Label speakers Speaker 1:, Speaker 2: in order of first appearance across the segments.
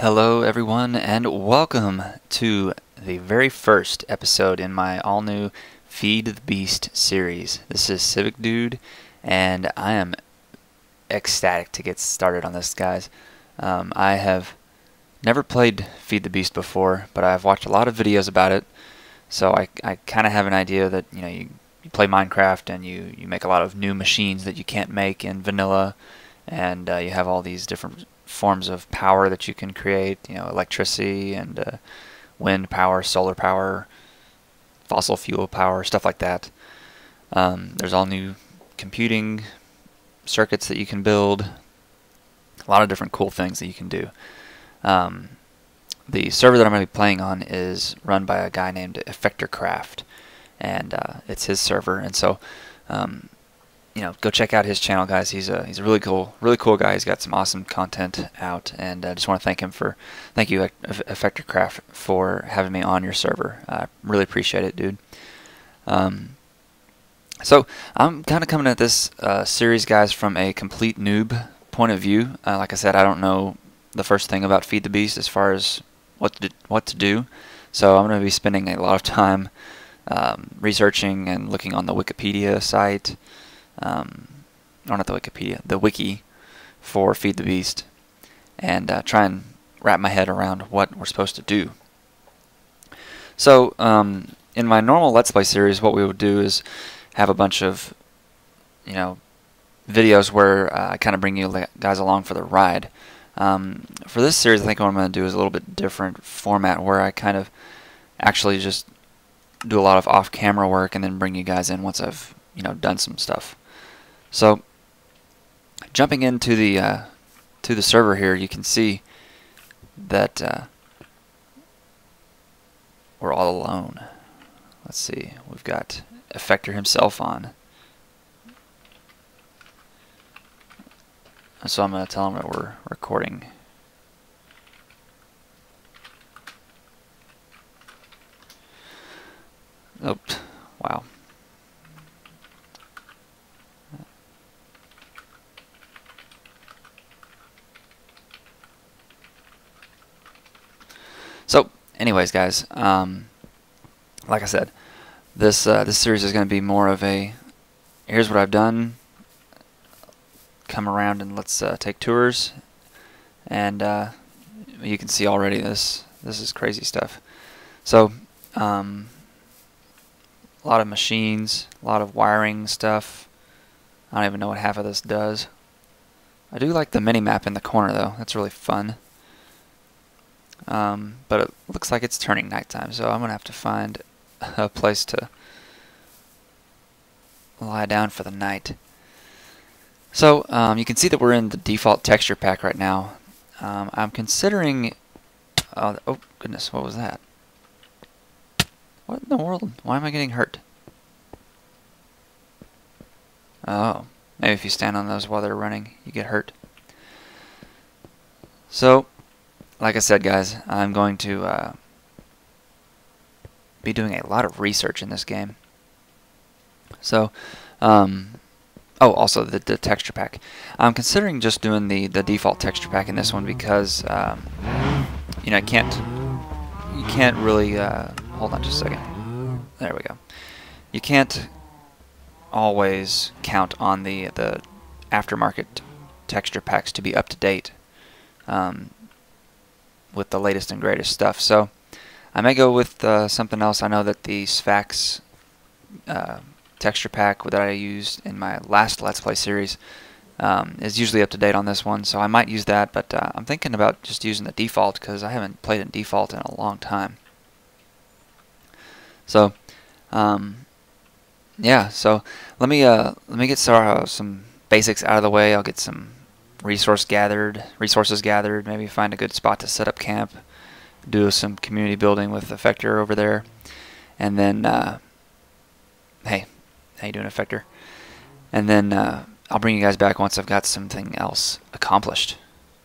Speaker 1: Hello everyone and welcome to the very first episode in my all-new Feed the Beast series. This is Civic Dude and I am ecstatic to get started on this, guys. I have never played Feed the Beast before, but I've watched a lot of videos about it, so I kind of have an idea that you play Minecraft and you make a lot of new machines that you can't make in vanilla, and you have all these different forms of power that you can create, electricity and wind power, solar power, fossil fuel power, stuff like that. There's all new computing circuits that you can build, a lot of different cool things that you can do. The server that I'm going to be playing on is run by a guy named EffectorCraft, and it's his server, and so go check out his channel, guys. He's a really cool guy. He's got some awesome content out, and I just want to thank you, EffectorCraft, for having me on your server. I really appreciate it, dude. So I'm kind of coming at this series, guys, from a complete noob point of view. Like I said, I don't know the first thing about Feed the Beast as far as what to do, so I'm going to be spending a lot of time researching and looking on the Wikipedia site. Not the Wikipedia, the wiki for Feed the Beast, and try and wrap my head around what we're supposed to do. So in my normal Let's Play series, what we would do is have a bunch of videos where I kind of bring you guys along for the ride. For this series, I think what I'm going to do is a little bit different format, where I kind of actually just do a lot of off-camera work and then bring you guys in once I've done some stuff. So jumping into the server here, you can see that we're all alone. Let's see, we've got Effector himself on. So I'm going to tell him that we're recording. Oh, wow. So, anyways, guys, like I said, this series is going to be more of a here's what I've done. Come around and let's take tours, and you can see already this is crazy stuff. So, a lot of machines, a lot of wiring stuff. I don't even know what half of this does. I do like the mini map in the corner though. That's really fun. But it looks like it's turning nighttime, so I'm gonna have to find a place to lie down for the night. So you can see that we're in the default texture pack right now. I'm considering oh goodness, what was that? What in the world? Why am I getting hurt? Oh, maybe if you stand on those while they're running, you get hurt. So, like I said, guys, I'm going to be doing a lot of research in this game. So, oh, also the texture pack. I'm considering just doing the default texture pack in this one because you can't really hold on just a second. There we go. You can't always count on the aftermarket texture packs to be up to date with the latest and greatest stuff. So I may go with something else. I know that the Sphax texture pack that I used in my last Let's Play series is usually up to date on this one, so I might use that, but I'm thinking about just using the default because I haven't played in default in a long time. So yeah, so let me get some basics out of the way. I'll get some resources gathered, maybe find a good spot to set up camp, do some community building with Effector over there, and then hey, how you doing, Effector? And then I'll bring you guys back once I've got something else accomplished.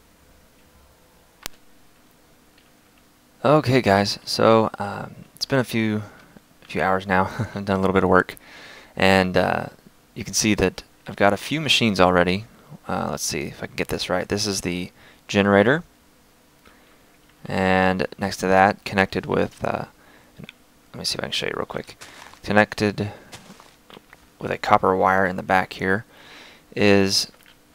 Speaker 1: Okay, guys, so it's been a few hours now. I've done a little bit of work, and you can see that I've got a few machines already. Let's see if I can get this right. This is the generator. And next to that, connected with, let me see if I can show you real quick. Connected with a copper wire in the back here is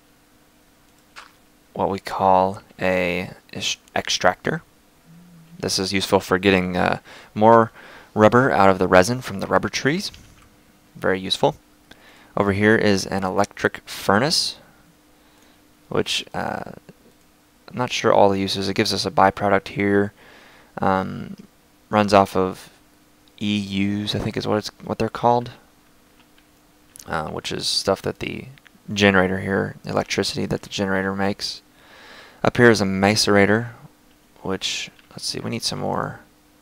Speaker 1: what we call a extractor. This is useful for getting more rubber out of the resin from the rubber trees. Very useful. Over here is an electric furnace, which I'm not sure all the uses. It gives us a byproduct here. Runs off of EUs, I think is what they're called, which is stuff that the generator here, electricity that the generator makes. Up here is a macerator, which, let's see, we need some more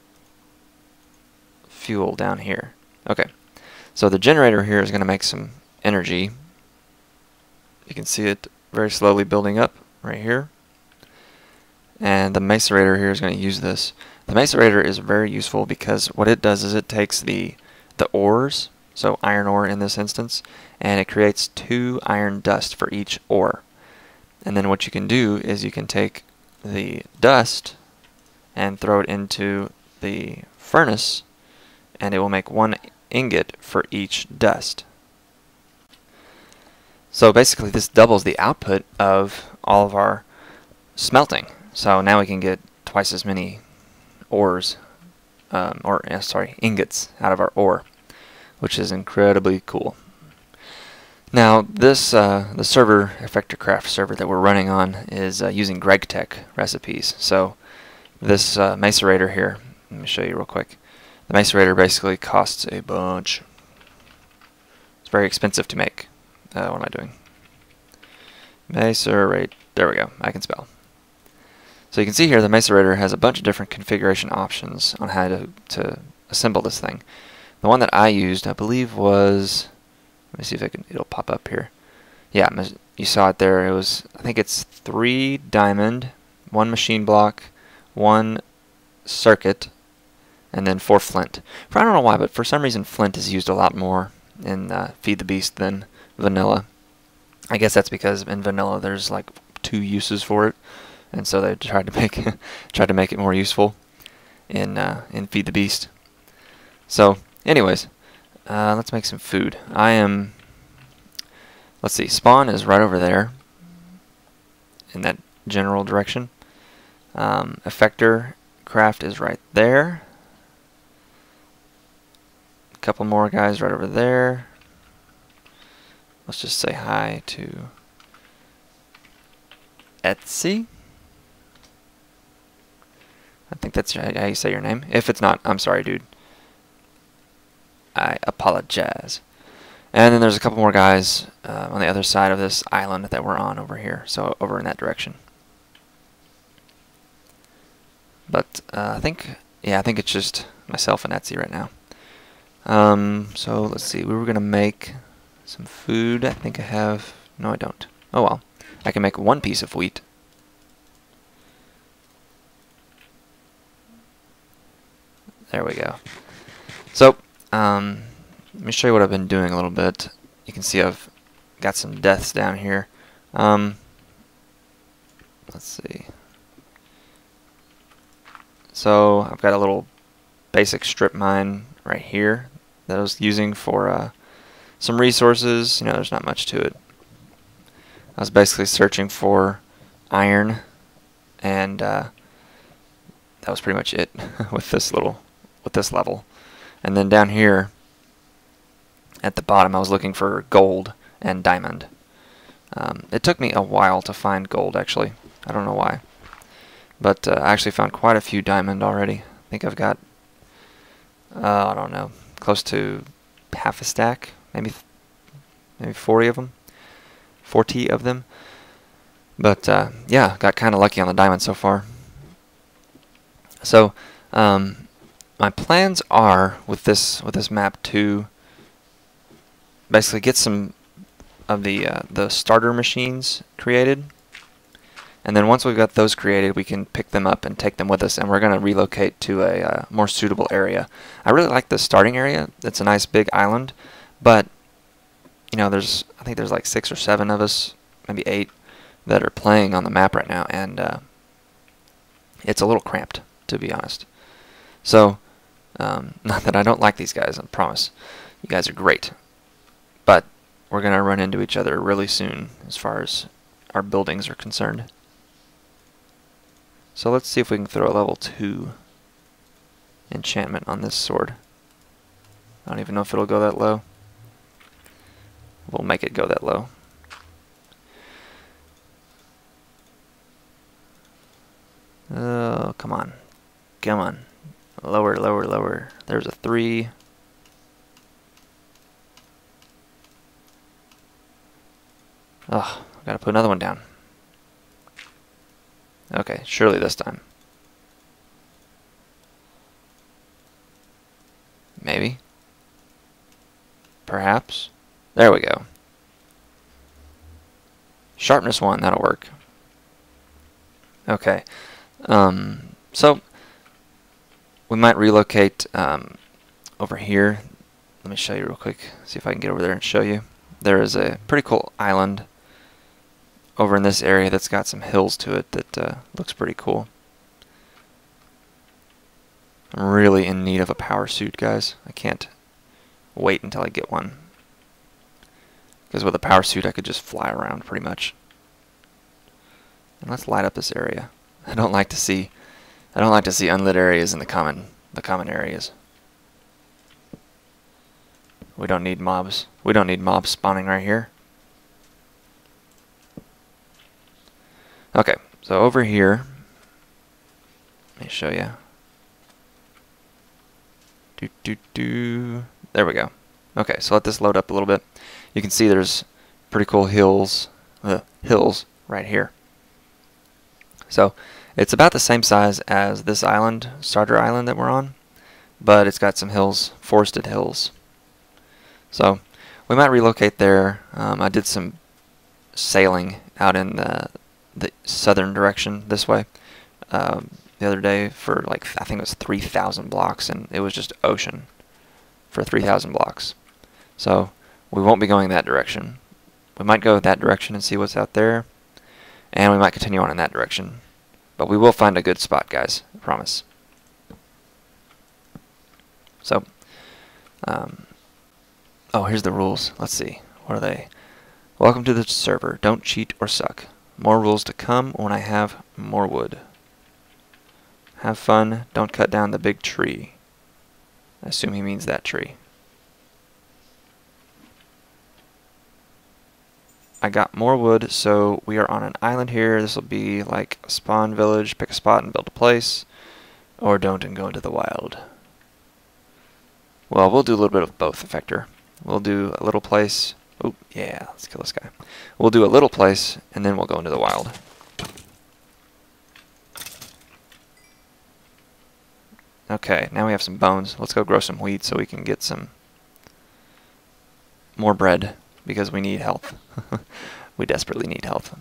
Speaker 1: fuel down here. Okay, so the generator here is going to make some energy. You can see it very slowly building up right here. And the macerator here is going to use this. The macerator is very useful because what it does is it takes the ores, so iron ore in this instance, and it creates 2 iron dust for each ore. And then what you can do is you can take the dust and throw it into the furnace, and it will make 1 ingot for each dust. So basically this doubles the output of all of our smelting. So now we can get twice as many ingots out of our ore, which is incredibly cool. Now this the server, EffectorCraft server that we're running on, is using GregTech recipes. So this macerator here, let me show you real quick. The macerator basically costs a bunch. It's very expensive to make. What am I doing? Macerate. There we go. I can spell. So you can see here the macerator has a bunch of different configuration options on how to assemble this thing. The one that I used, I believe, was, let me see if it'll pop up here. Yeah, you saw it there. It was, I think it's 3 diamond, 1 machine block, 1 circuit, and then 4 flint. I don't know why, but for some reason flint is used a lot more in Feed the Beast than vanilla. I guess that's because in vanilla there's like 2 uses for it, and so they tried to make it more useful in Feed the Beast. So, anyways, let's make some food. Let's see, spawn is right over there in that general direction. EffectorCraft is right there. A couple more guys right over there. Let's just say hi to Etsy. I think that's how you say your name. If it's not, I'm sorry, dude. I apologize. And then there's a couple more guys on the other side of this island that we're on over here, so over in that direction. But I think it's just myself and Etsy right now. So let's see. We were gonna make some food. I think I have. No, I don't. Oh well. I can make 1 piece of wheat. There we go. So, let me show you what I've been doing a little bit. You can see I've got some deaths down here. Let's see. So, I've got a little basic strip mine right here that I was using for some resources. You know, there's not much to it. I was basically searching for iron, and that was pretty much it with this level. And then down here at the bottom I was looking for gold and diamond. It took me a while to find gold, actually. I don't know why. But I actually found quite a few diamond already. I think I've got, I don't know, close to half a stack, maybe 40 of them. 40 of them. But yeah, got kind of lucky on the diamond so far. So my plans are with this map to basically get some of the starter machines created, and then once we've got those created, we can pick them up and take them with us, and we're going to relocate to a more suitable area. I really like the starting area. It's a nice big island, but you know, I think there's like 6 or 7 of us, maybe 8, that are playing on the map right now, and it's a little cramped, to be honest. So, not that I don't like these guys, I promise. You guys are great. But we're going to run into each other really soon as far as our buildings are concerned. So let's see if we can throw a level 2 enchantment on this sword. I don't even know if it'll go that low. We'll make it go that low. Oh, come on. Come on. Lower, lower, lower. There's a 3. Oh, I've got to put another one down. Okay, surely this time. Maybe. Perhaps. There we go. Sharpness 1, that'll work. Okay. So we might relocate over here. Let me show you real quick. See if I can get over there and show you. There is a pretty cool island over in this area that's got some hills to it that looks pretty cool. I'm really in need of a power suit, guys. I can't wait until I get one. Because with a power suit I could just fly around pretty much. And let's light up this area. I don't like to see unlit areas in the common areas. We don't need mobs. We don't need mobs spawning right here. Okay, so over here, let me show you. There we go. Okay, so let this load up a little bit. You can see there's pretty cool hills right here. So it's about the same size as this island, starter island that we're on, but it's got some hills, forested hills. So we might relocate there. I did some sailing out in the southern direction this way the other day for like, I think it was 3,000 blocks, and it was just ocean for 3,000 blocks. So we won't be going that direction. We might go that direction and see what's out there, and we might continue on in that direction. But we will find a good spot, guys, I promise. So, oh, here's the rules. Let's see. What are they? Welcome to the server. Don't cheat or suck. More rules to come when I have more wood. Have fun. Don't cut down the big tree. I assume he means that tree. I got more wood, so we are on an island here. This will be like a spawn village. Pick a spot and build a place. Or don't and go into the wild. Well, we'll do a little bit of both, Effector. We'll do a little place. Oh, yeah, let's kill this guy. We'll do a little place, and then we'll go into the wild. Okay, now we have some bones. Let's go grow some wheat so we can get some more bread, because we need health. We desperately need health.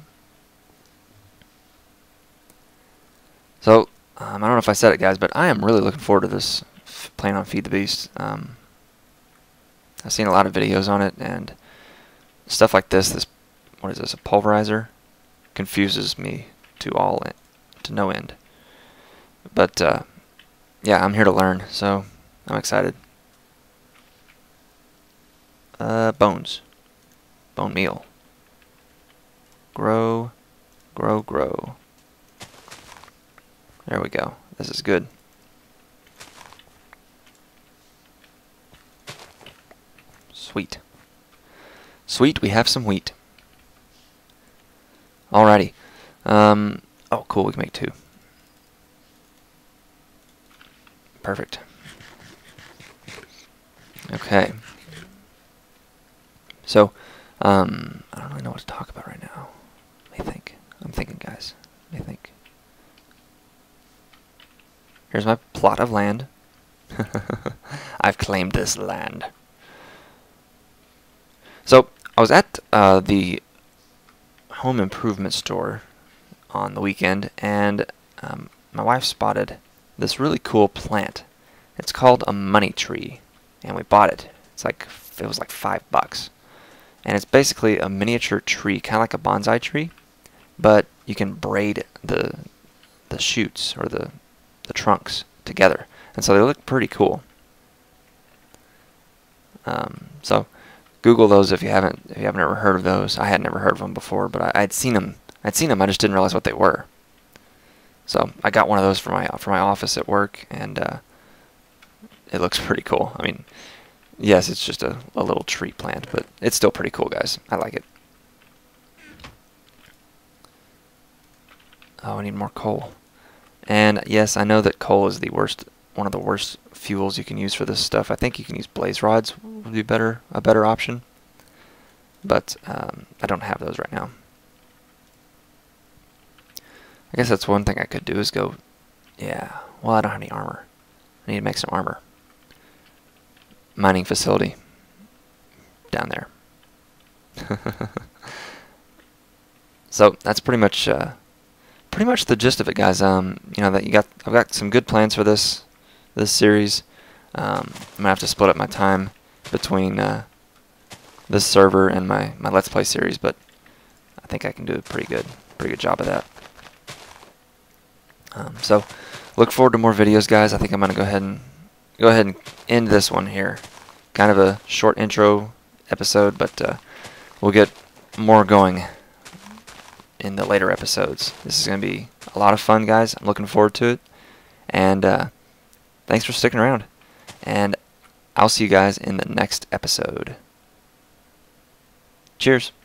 Speaker 1: So, I don't know if I said it, guys, but I am really looking forward to this, playing on Feed the Beast. I've seen a lot of videos on it, and stuff like this, what is this, a pulverizer, confuses me to no end. But yeah, I'm here to learn, so I'm excited. Bones, bone meal. Grow, grow, grow. There we go. This is good. Sweet. Sweet, we have some wheat. Alrighty. Oh, cool, we can make 2. Perfect. Okay. So, I don't really know what to talk about right now. Let me think. I'm thinking, guys. Let me think. Here's my plot of land. I've claimed this land. So, I was at the home improvement store on the weekend, and my wife spotted this really cool plant. It's called a money tree, and we bought it. It was like $5, and it's basically a miniature tree, kind of like a bonsai tree, but you can braid the chutes or the trunks together, and so they look pretty cool. So Google those if you haven't ever heard of those. I had never heard of them before, but I'd seen them. I just didn't realize what they were. So I got one of those for my office at work, and it looks pretty cool. I mean, yes, it's just a little tree plant, but it's still pretty cool, guys. I like it. Oh, I need more coal. And yes, I know that coal is one of the worst fuels you can use for this stuff. I think you can use blaze rods would be a better option. But I don't have those right now. I guess that's one thing I could do is go, yeah, well, I don't have any armor. I need to make some armor. Mining facility down there. So that's pretty much the gist of it, guys. You know that I've got some good plans for this series. I'm gonna have to split up my time between this server and my Let's Play series, but I think I can do a pretty good job of that. So look forward to more videos, guys. I think I'm gonna go ahead and end this one here. Kind of a short intro episode, but we'll get more going in the later episodes. This is gonna be a lot of fun, guys. I'm looking forward to it, and thanks for sticking around. And I'll see you guys in the next episode. Cheers.